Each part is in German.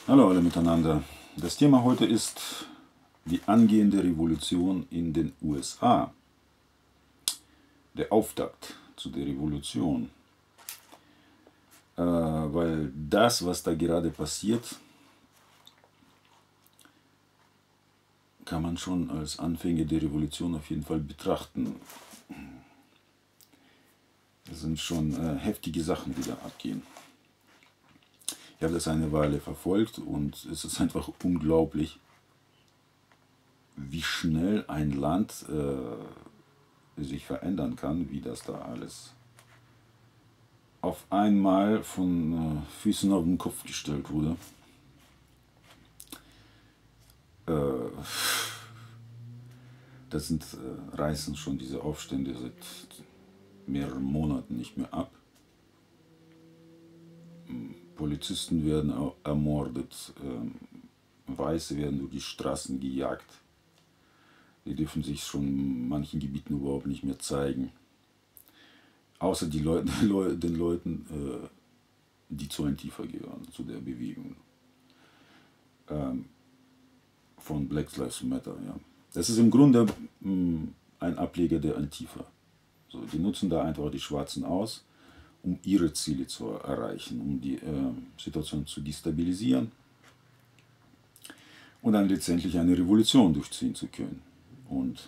Hallo alle miteinander. Das Thema heute ist die angehende Revolution in den USA. Der Auftakt zu der Revolution. Weil das, was da gerade passiert, kann man schon als Anfänge der Revolution auf jeden Fall betrachten. Das sind schon heftige Sachen, die da abgehen. Ich habe das eine Weile verfolgt und es ist einfach unglaublich, wie schnell ein Land sich verändern kann, wie das da alles auf einmal von Füßen auf den Kopf gestellt wurde. Das reißen schon diese Aufstände seit mehreren Monaten nicht mehr ab. Polizisten werden ermordet, Weiße werden durch die Straßen gejagt. Die dürfen sich schon in manchen Gebieten überhaupt nicht mehr zeigen. Außer den Leuten, die zu Antifa gehören, zu der Bewegung. Von Black Lives Matter. Ja. Das ist im Grunde ein Ableger der Antifa. So, die nutzen da einfach die Schwarzen aus, um ihre Ziele zu erreichen, um die Situation zu destabilisieren und dann letztendlich eine Revolution durchziehen zu können. Und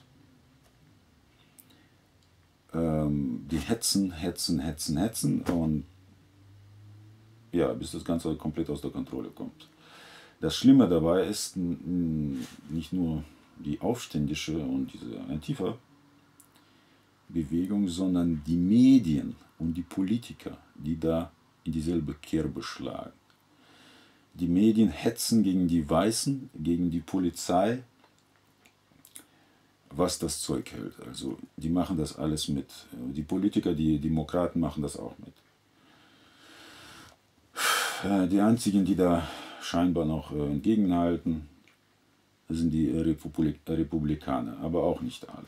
die hetzen und ja, bis das Ganze komplett aus der Kontrolle kommt. Das Schlimme dabei ist nicht nur die aufständische und diese Antifa-Bewegung, sondern die Medien und die Politiker, die da in dieselbe Kerbe schlagen. Die Medien hetzen gegen die Weißen, gegen die Polizei, was das Zeug hält. Also die machen das alles mit. Die Politiker, die Demokraten machen das auch mit. Die einzigen, die da scheinbar noch entgegenhalten, sind die Republikaner, aber auch nicht alle.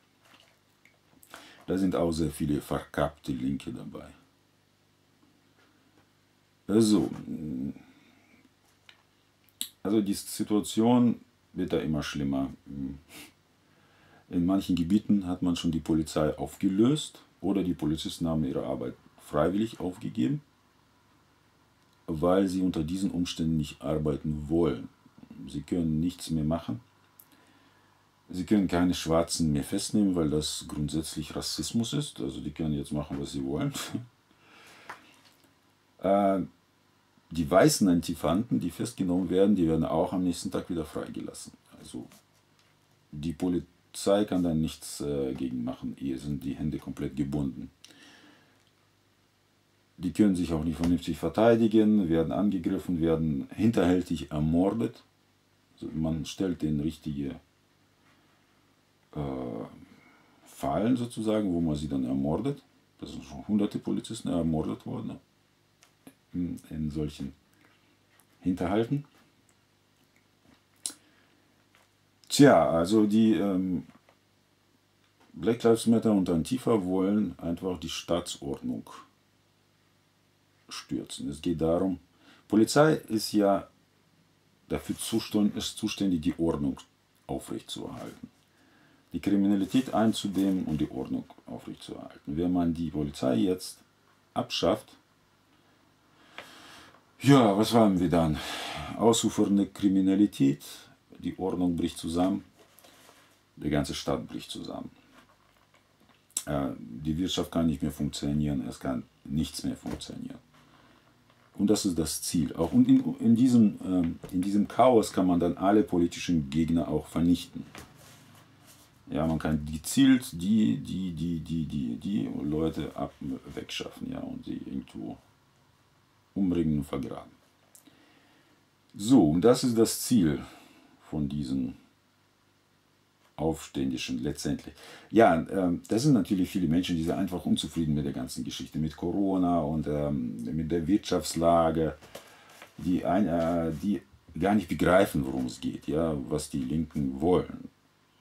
Da sind auch sehr viele verkappte Linke dabei. Also die Situation wird da immer schlimmer. In manchen Gebieten hat man schon die Polizei aufgelöst oder die Polizisten haben ihre Arbeit freiwillig aufgegeben, weil sie unter diesen Umständen nicht arbeiten wollen. Sie können nichts mehr machen. Sie können keine Schwarzen mehr festnehmen, weil das grundsätzlich Rassismus ist. Also die können jetzt machen, was sie wollen. Die weißen Antifanten, die festgenommen werden, die werden auch am nächsten Tag wieder freigelassen. Also die Polizei kann da nichts gegen machen. Hier sind die Hände komplett gebunden. Die können sich auch nicht vernünftig verteidigen, werden angegriffen, werden hinterhältig ermordet. Also man stellt denen richtige Fallen sozusagen, wo man sie dann ermordet. Da sind schon hunderte Polizisten ermordet worden in solchen Hinterhalten. Tja, also die Black Lives Matter und Antifa wollen einfach die Staatsordnung stürzen. Es geht darum, Polizei ist ja dafür zuständig, die Ordnung aufrechtzuerhalten, die Kriminalität einzudämmen und die Ordnung aufrechtzuerhalten. Wenn man die Polizei jetzt abschafft, ja, was haben wir dann? Ausufernde Kriminalität, die Ordnung bricht zusammen, die ganze Stadt bricht zusammen. Die Wirtschaft kann nicht mehr funktionieren, es kann nichts mehr funktionieren. Und das ist das Ziel. Auch und in diesem Chaos kann man dann alle politischen Gegner auch vernichten. Ja, man kann gezielt die Leute wegschaffen, ja, und sie irgendwo umbringen und vergraben. So, und das ist das Ziel von diesen Aufständischen letztendlich. Ja, das sind natürlich viele Menschen, die sind einfach unzufrieden mit der ganzen Geschichte, mit Corona und mit der Wirtschaftslage, die gar nicht begreifen, worum es geht, ja, was die Linken wollen.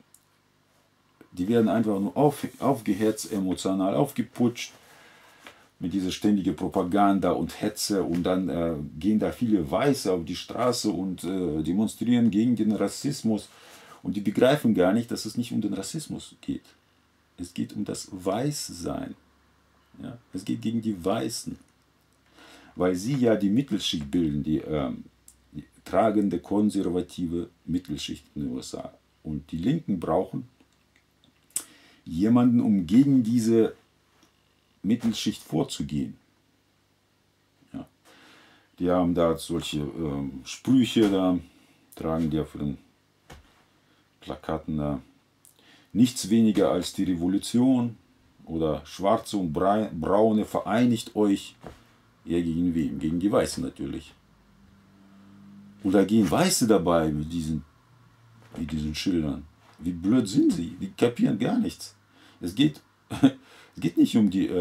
Die werden einfach nur aufgehetzt, emotional aufgeputscht mit dieser ständigen Propaganda und Hetze, und dann gehen da viele Weiße auf die Straße und demonstrieren gegen den Rassismus, und die begreifen gar nicht, dass es nicht um den Rassismus geht. Es geht um das Weißsein. Ja? Es geht gegen die Weißen, weil sie ja die Mittelschicht bilden, die tragende, konservative Mittelschicht in den USA. Und die Linken brauchen jemanden, um gegen diese Mittelschicht vorzugehen. Ja. Die haben da solche Sprüche, da tragen die auf ihren Plakaten da: nichts weniger als die Revolution, oder Schwarze und Braune, vereinigt euch. Ja, gegen wen? Gegen die Weißen natürlich. Und da gehen Weiße dabei mit diesen Schildern. Wie blöd sind sie? Die kapieren gar nichts. Es geht nicht um die,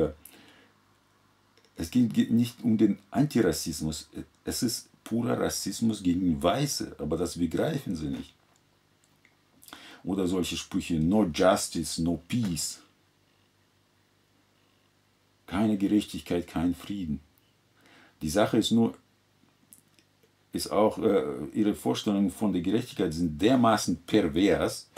es geht nicht um den Antirassismus. Es ist purer Rassismus gegen Weiße, aber das begreifen sie nicht. Oder solche Sprüche: no justice, no peace. Keine Gerechtigkeit, kein Frieden. Die Sache ist nur, ihre Vorstellungen von der Gerechtigkeit sind dermaßen pervers,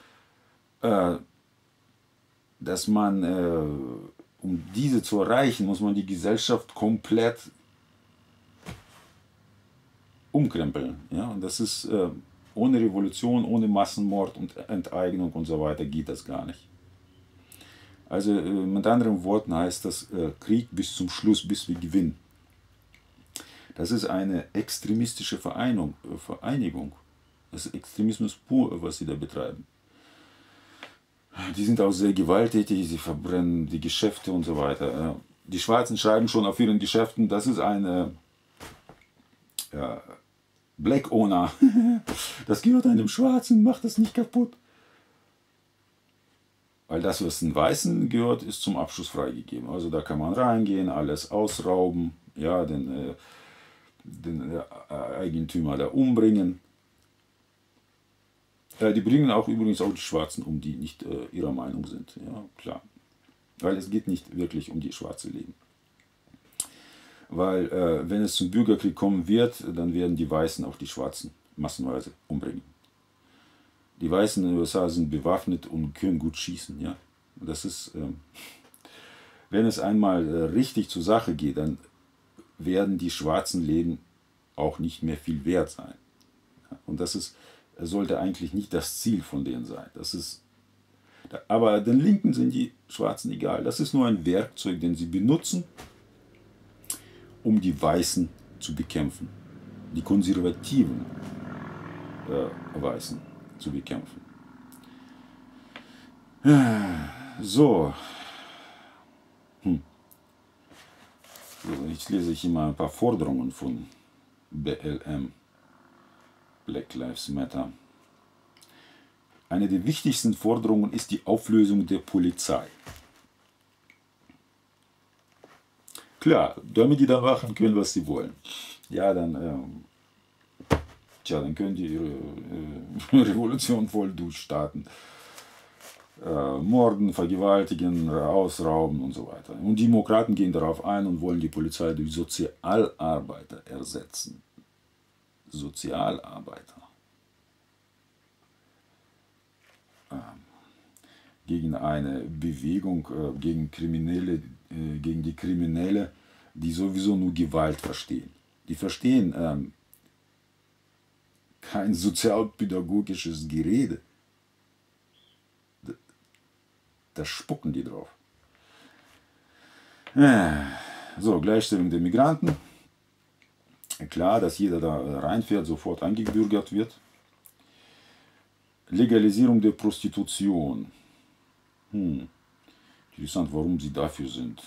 dass man, um diese zu erreichen, muss man die Gesellschaft komplett umkrempeln. Ja? Und das ist, ohne Revolution, ohne Massenmord und Enteignung und so weiter geht das gar nicht. Also mit anderen Worten heißt das Krieg bis zum Schluss, bis wir gewinnen. Das ist eine extremistische Vereinigung. Das ist Extremismus pur, was sie da betreiben. Die sind auch sehr gewalttätig, sie verbrennen die Geschäfte und so weiter. Die Schwarzen schreiben schon auf ihren Geschäften, das ist eine Black Owner. Das gehört einem Schwarzen, macht das nicht kaputt. Weil das, was den Weißen gehört, ist zum Abschluss freigegeben. Also da kann man reingehen, alles ausrauben, ja, den Eigentümer da umbringen. Die bringen auch übrigens auch die Schwarzen um, die nicht ihrer Meinung sind. Ja, klar. Weil es geht nicht wirklich um die schwarze Leben. Weil wenn es zum Bürgerkrieg kommen wird, dann werden die Weißen auch die Schwarzen massenweise umbringen. Die Weißen in den USA sind bewaffnet und können gut schießen. Ja? Das ist, wenn es einmal richtig zur Sache geht, dann werden die schwarzen Leben auch nicht mehr viel wert sein. Und das sollte eigentlich nicht das Ziel von denen sein. Aber den Linken sind die Schwarzen egal. Das ist nur ein Werkzeug, den sie benutzen, um die Weißen zu bekämpfen. Die konservativen Weißen zu bekämpfen. So. Jetzt lese ich immer ein paar Forderungen von BLM, Black Lives Matter. Eine der wichtigsten Forderungen ist die Auflösung der Polizei. Klar, damit die da machen können, was sie wollen. Ja, dann können die ihre Revolution voll durchstarten. Morden, vergewaltigen, ausrauben und so weiter. Und die Demokraten gehen darauf ein und wollen die Polizei durch Sozialarbeiter ersetzen. Sozialarbeiter. Gegen eine Bewegung, gegen die Kriminelle, die sowieso nur Gewalt verstehen. Die verstehen kein sozialpädagogisches Gerede. Da spucken die drauf. So, Gleichstellung der Migranten. Klar, dass jeder da reinfährt, sofort eingebürgert wird. Legalisierung der Prostitution. Interessant, warum sie dafür sind.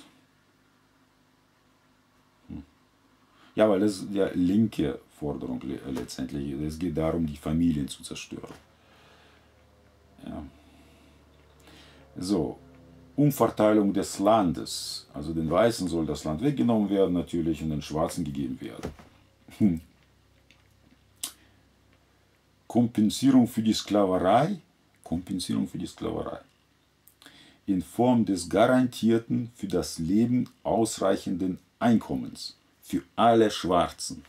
Ja, weil das ist ja linke Forderung letztendlich. Es geht darum, die Familien zu zerstören. Ja. So, Umverteilung des Landes. Also den Weißen soll das Land weggenommen werden natürlich und den Schwarzen gegeben werden. Kompensierung für die Sklaverei. Kompensierung für die Sklaverei. in Form des garantierten, für das Leben ausreichenden Einkommens für alle Schwarzen.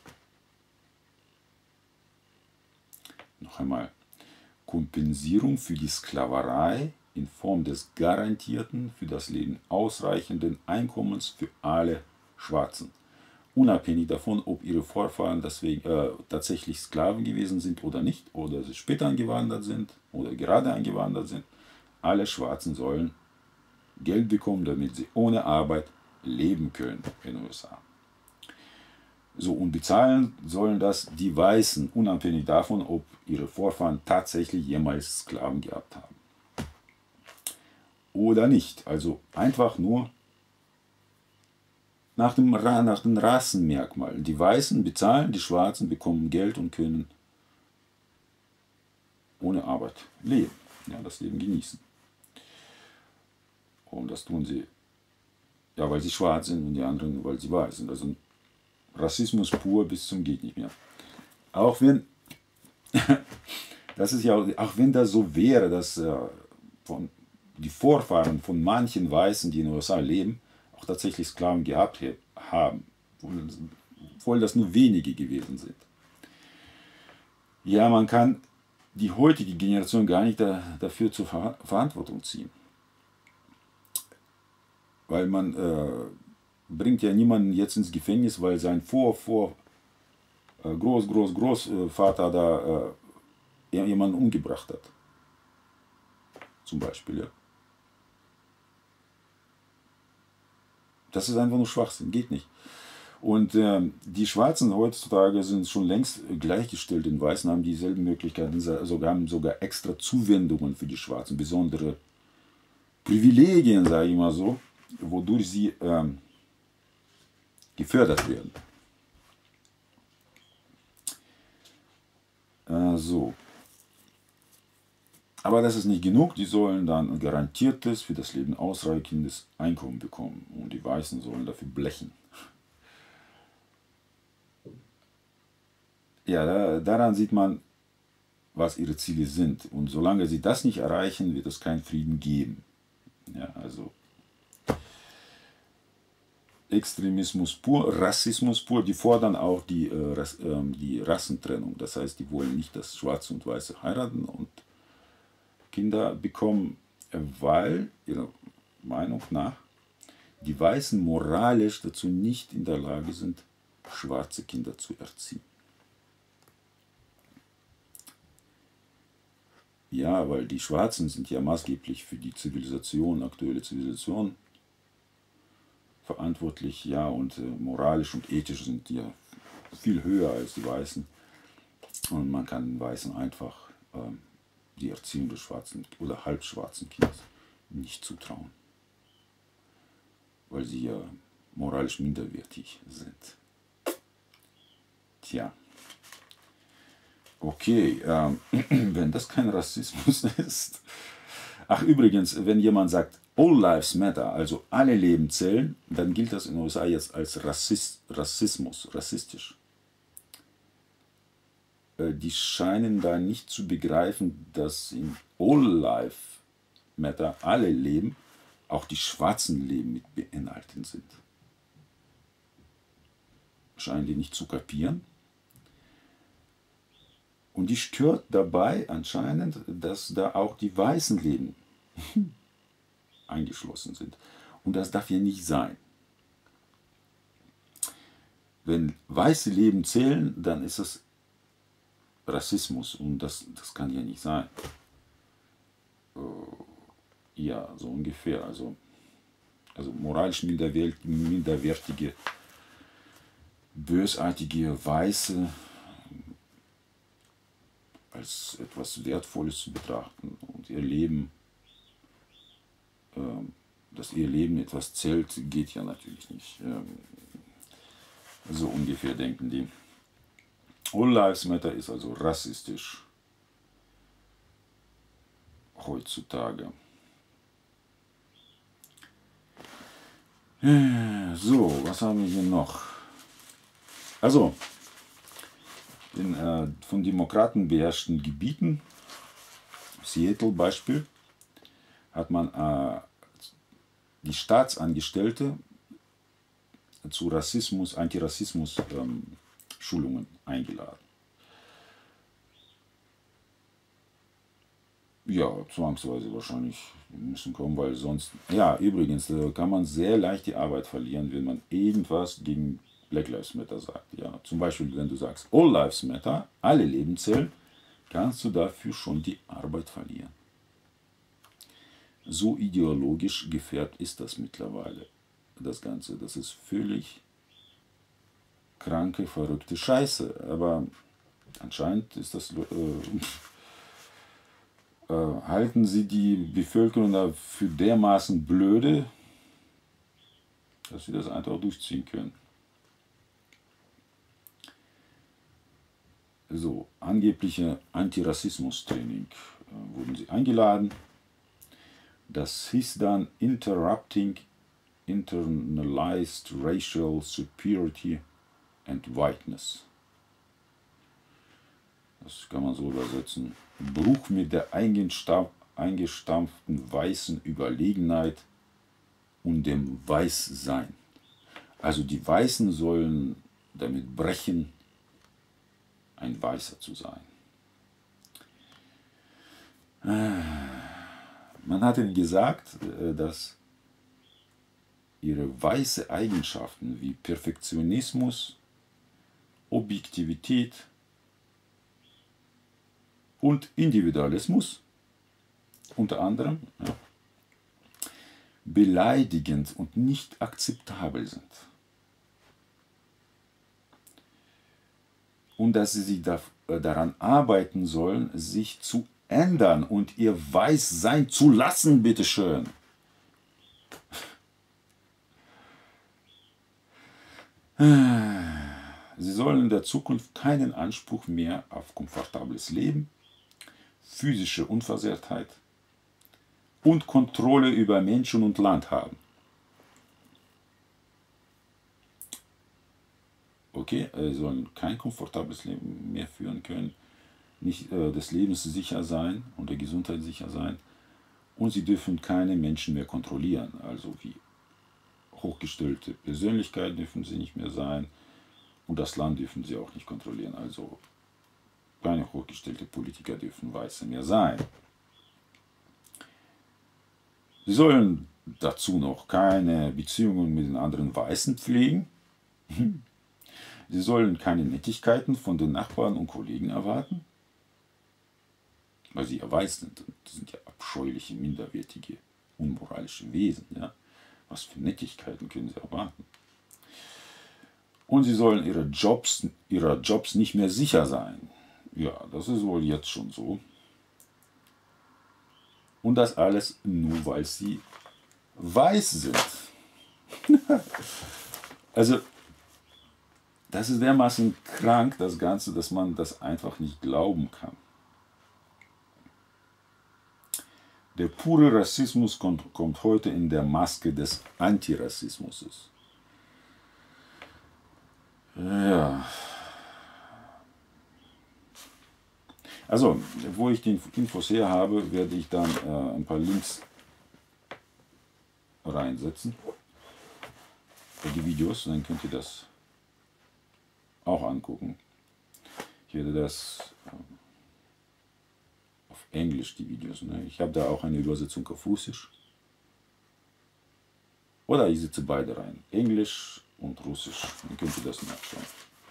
Noch einmal, Kompensierung für die Sklaverei in Form des garantierten, für das Leben ausreichenden Einkommens für alle Schwarzen. Unabhängig davon, ob ihre Vorfahren deswegen, tatsächlich Sklaven gewesen sind oder nicht, oder sie später eingewandert sind oder gerade eingewandert sind, alle Schwarzen sollen Geld bekommen, damit sie ohne Arbeit leben können in den USA. So, und bezahlen sollen das die Weißen, unabhängig davon, ob ihre Vorfahren tatsächlich jemals Sklaven gehabt haben. Oder nicht. Also einfach nur nach den Rassenmerkmalen. Die Weißen bezahlen, die Schwarzen bekommen Geld und können ohne Arbeit leben, ja, das Leben genießen. Und das tun sie, ja, weil sie schwarz sind und die anderen, weil sie weiß sind. Also Rassismus pur bis zum geht nicht mehr. Auch wenn, das ist ja, auch wenn das so wäre, dass die Vorfahren von manchen Weißen, die in den USA leben, auch tatsächlich Sklaven gehabt haben, obwohl das nur wenige gewesen sind. Ja, man kann die heutige Generation gar nicht dafür zur Verantwortung ziehen. Weil man bringt ja niemanden jetzt ins Gefängnis, weil sein Großvater da jemanden umgebracht hat. Zum Beispiel, ja. Das ist einfach nur Schwachsinn, geht nicht. Und die Schwarzen heutzutage sind schon längst gleichgestellt den Weißen, haben dieselben Möglichkeiten, haben sogar extra Zuwendungen für die Schwarzen, besondere Privilegien, sage ich mal so, wodurch sie gefördert werden. So. Aber das ist nicht genug, die sollen dann ein garantiertes, für das Leben ausreichendes Einkommen bekommen und die Weißen sollen dafür blechen. Ja, daran sieht man, was ihre Ziele sind. Und solange sie das nicht erreichen, wird es keinen Frieden geben. Ja, also Extremismus pur, Rassismus pur, die fordern auch die Rassentrennung. Das heißt, die wollen nicht, dass Schwarze und Weiße heiraten und Kinder bekommen, weil, ihrer Meinung nach, die Weißen moralisch dazu nicht in der Lage sind, schwarze Kinder zu erziehen. Ja, weil die Schwarzen sind ja maßgeblich für die Zivilisation, aktuelle Zivilisation verantwortlich, ja, und moralisch und ethisch sind die ja viel höher als die Weißen. Und man kann den Weißen einfach die Erziehung des schwarzen oder halbschwarzen Kindes nicht zutrauen, weil sie ja moralisch minderwertig sind. Tja. Okay, wenn das kein Rassismus ist. Ach übrigens, wenn jemand sagt, All Lives Matter, also alle Leben zählen, dann gilt das in den USA jetzt als rassistisch. Die scheinen da nicht zu begreifen, dass in All Lives Matter alle Leben, auch die schwarzen Leben mit beinhaltet sind. Scheinen die nicht zu kapieren. Und die stört dabei anscheinend, dass da auch die weißen Leben eingeschlossen sind. Und das darf ja nicht sein. Wenn weiße Leben zählen, dann ist es Rassismus und das kann ja nicht sein. Ja, so ungefähr. Also moralisch minderwertige, bösartige Weiße als etwas Wertvolles zu betrachten und ihr Leben, dass ihr Leben etwas zählt, geht ja natürlich nicht. So ungefähr denken die. All Lives Matter ist also rassistisch heutzutage. So, was haben wir hier noch? Also, in von Demokraten beherrschten Gebieten, Seattle Beispiel, hat man die Staatsangestellte zu Rassismus, Antirassismus-Schulungen eingeladen. Ja, zwangsweise wahrscheinlich müssen kommen, weil sonst... Ja, übrigens, da kann man sehr leicht die Arbeit verlieren, wenn man irgendwas gegen Black Lives Matter sagt. Ja, zum Beispiel, wenn du sagst, All Lives Matter, alle Leben zählen, kannst du dafür schon die Arbeit verlieren. So ideologisch gefärbt ist das mittlerweile, das Ganze. Das ist völlig kranke, verrückte Scheiße. Aber anscheinend ist das... halten sie die Bevölkerung dafür dermaßen blöde, dass sie das einfach durchziehen können. So, angebliche Antirassismus-Training wurden sie eingeladen. Das hieß dann Interrupting Internalized Racial Superiority and Whiteness. Das kann man so übersetzen. Bruch mit der eingestampften weißen Überlegenheit und dem Weißsein. Also die Weißen sollen damit brechen, ein Weißer zu sein. Man hat ihnen gesagt, dass ihre weiße Eigenschaften wie Perfektionismus, Objektivität und Individualismus, unter anderem, ja, beleidigend und nicht akzeptabel sind. Und dass sie sich daran arbeiten sollen, sich zu ändern und ihr Weiß sein zu lassen, bitteschön. Sie sollen in der Zukunft keinen Anspruch mehr auf komfortables Leben, physische Unversehrtheit und Kontrolle über Menschen und Land haben. Okay, sie sollen kein komfortables Leben mehr führen können, nicht des Lebens sicher sein und der Gesundheit sicher sein, und sie dürfen keine Menschen mehr kontrollieren, also wie hochgestellte Persönlichkeiten dürfen sie nicht mehr sein und das Land dürfen sie auch nicht kontrollieren, also keine hochgestellte Politiker dürfen Weiße mehr sein. Sie sollen dazu noch keine Beziehungen mit den anderen Weißen pflegen. Sie sollen keine Nettigkeiten von den Nachbarn und Kollegen erwarten, weil sie ja weiß sind. Das sind ja abscheuliche, minderwertige, unmoralische Wesen. Ja? Was für Nettigkeiten können sie erwarten? Und sie sollen ihrer Jobs nicht mehr sicher sein. Ja, das ist wohl jetzt schon so. Und das alles nur, weil sie weiß sind. Also, das ist dermaßen krank, das Ganze, dass man das einfach nicht glauben kann. Der pure Rassismus kommt heute in der Maske des Antirassismus. Ja. Also, wo ich die Infos her habe, werde ich dann ein paar Links reinsetzen. Die Videos, dann könnt ihr das auch angucken. Ich werde das auf Englisch, die Videos. Ne? Ich habe da auch eine Übersetzung auf Russisch. Oder ich setze beide rein. Englisch und Russisch. Dann könnt ihr das nachschauen.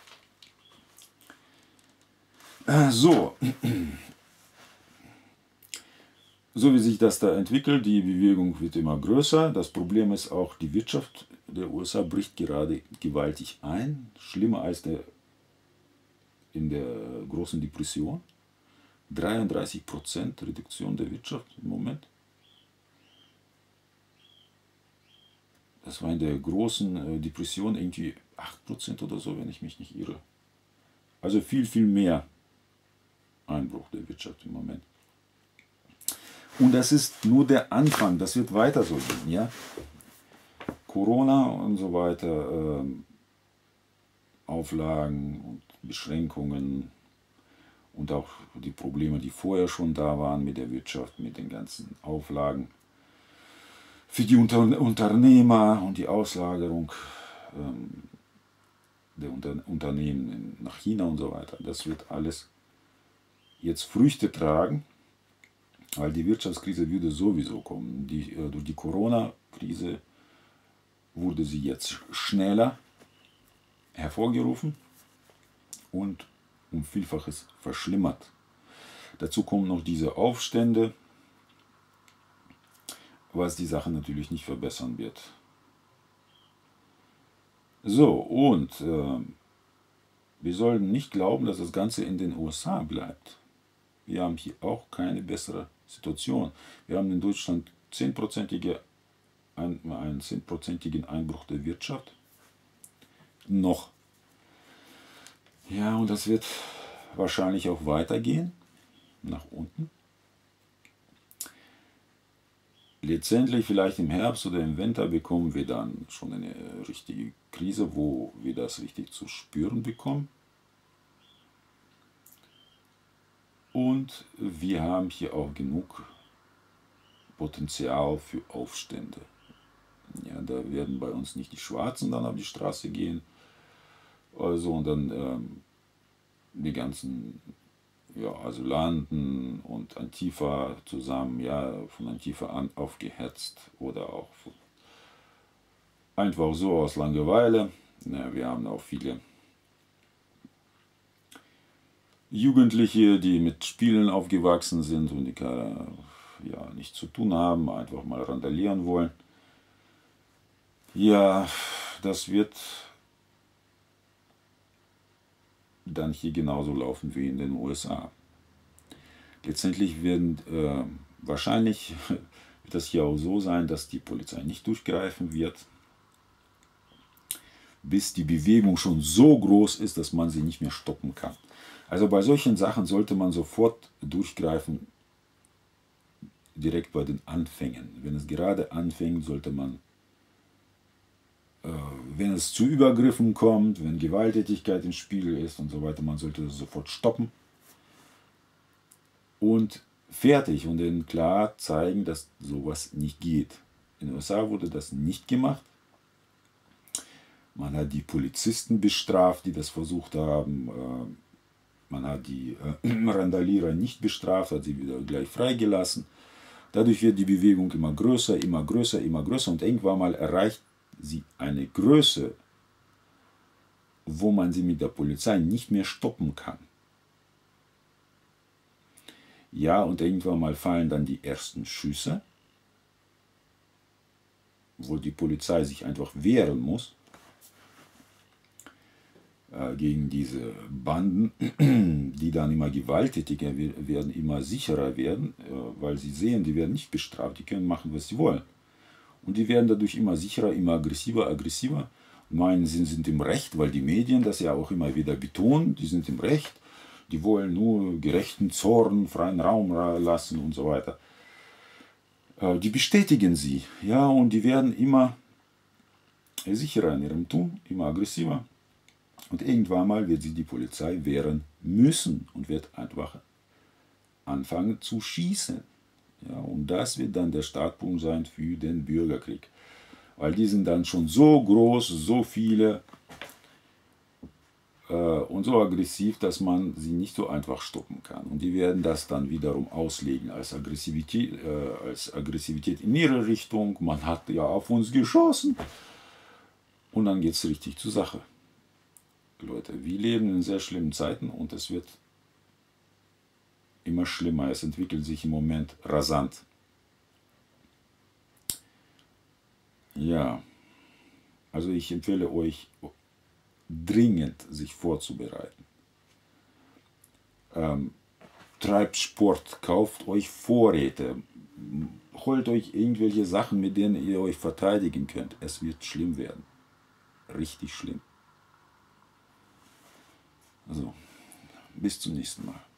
So. So wie sich das da entwickelt, die Bewegung wird immer größer. Das Problem ist auch, die Wirtschaft der USA bricht gerade gewaltig ein. Schlimmer als in der großen Depression. 33% Reduktion der Wirtschaft im Moment. Das war in der großen Depression irgendwie 8% oder so, wenn ich mich nicht irre. Also viel, viel mehr Einbruch der Wirtschaft im Moment. Und das ist nur der Anfang, das wird weiter so gehen. Ja? Corona und so weiter, Auflagen und Beschränkungen und auch die Probleme, die vorher schon da waren mit der Wirtschaft, mit den ganzen Auflagen, für die Unternehmer und die Auslagerung der Unternehmen nach China und so weiter. Das wird alles jetzt Früchte tragen, weil die Wirtschaftskrise würde sowieso kommen. Durch die Corona-Krise wurde sie jetzt schneller hervorgerufen und um Vielfaches verschlimmert. Dazu kommen noch diese Aufstände, was die Sache natürlich nicht verbessern wird. So, und wir sollten nicht glauben, dass das Ganze in den USA bleibt. Wir haben hier auch keine bessere Situation. Wir haben in Deutschland einen 10%igen Einbruch der Wirtschaft. Noch. Ja, und das wird wahrscheinlich auch weitergehen, nach unten. Letztendlich vielleicht im Herbst oder im Winter bekommen wir dann schon eine richtige Krise, wo wir das richtig zu spüren bekommen. Und wir haben hier auch genug Potenzial für Aufstände. Ja, da werden bei uns nicht die Schwarzen dann auf die Straße gehen, also und dann die ganzen Asylanten und Antifa zusammen, ja, von Antifa an aufgehetzt oder auch einfach so aus Langeweile. Ja, wir haben auch viele Jugendliche, die mit Spielen aufgewachsen sind und die nichts zu tun haben, einfach mal randalieren wollen. Ja, das wird dann hier genauso laufen wie in den USA. Letztendlich wahrscheinlich wird das hier auch so sein, dass die Polizei nicht durchgreifen wird, bis die Bewegung schon so groß ist, dass man sie nicht mehr stoppen kann. Also bei solchen Sachen sollte man sofort durchgreifen, direkt bei den Anfängen. Wenn es gerade anfängt, sollte man, wenn es zu Übergriffen kommt, wenn Gewalttätigkeit im Spiel ist und so weiter, man sollte das sofort stoppen und fertig und denen klar zeigen, dass sowas nicht geht. In den USA wurde das nicht gemacht. Man hat die Polizisten bestraft, die das versucht haben. Man hat die Randalierer nicht bestraft, hat sie wieder gleich freigelassen. Dadurch wird die Bewegung immer größer, immer größer, immer größer und irgendwann mal erreicht sie eine Größe, wo man sie mit der Polizei nicht mehr stoppen kann. Ja, und irgendwann mal fallen dann die ersten Schüsse, wo die Polizei sich einfach wehren muss gegen diese Banden, die dann immer gewalttätiger werden, immer sicherer werden, weil sie sehen, die werden nicht bestraft, die können machen, was sie wollen. Und die werden dadurch immer sicherer, immer aggressiver, meinen, sie sind im Recht, weil die Medien das ja auch immer wieder betonen, die sind im Recht, die wollen nur gerechten Zorn, freien Raum lassen und so weiter. Die bestätigen sie, ja, und die werden immer sicherer in ihrem Tun, immer aggressiver. Und irgendwann mal wird sie die Polizei wehren müssen und wird einfach anfangen zu schießen. Ja, und das wird dann der Startpunkt sein für den Bürgerkrieg. Weil die sind dann schon so groß, so viele und so aggressiv, dass man sie nicht so einfach stoppen kann. Und die werden das dann wiederum auslegen als Aggressivität in ihre Richtung. Man hat ja auf uns geschossen. Und dann geht es richtig zur Sache. Leute, wir leben in sehr schlimmen Zeiten und es wird immer schlimmer. Es entwickelt sich im Moment rasant. Ja, also ich empfehle euch dringend, sich vorzubereiten. Treibt Sport, kauft euch Vorräte, holt euch irgendwelche Sachen, mit denen ihr euch verteidigen könnt. Es wird schlimm werden. Richtig schlimm. Also, bis zum nächsten Mal.